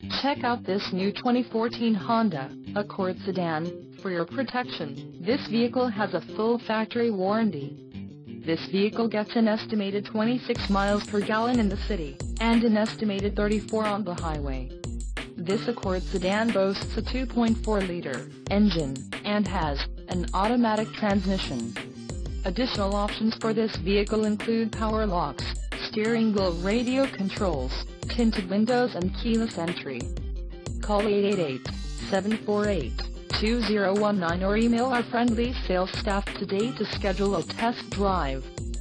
Check out this new 2014 Honda Accord sedan. For your protection, this vehicle has a full factory warranty. This vehicle gets an estimated 26 miles per gallon in the city, and an estimated 34 on the highway. This Accord sedan boasts a 2.4-liter engine, and has an automatic transmission. Additional options for this vehicle include power locks, steering wheel radio controls, tinted windows and keyless entry. Call 888-748-2019 or email our friendly sales staff today to schedule a test drive.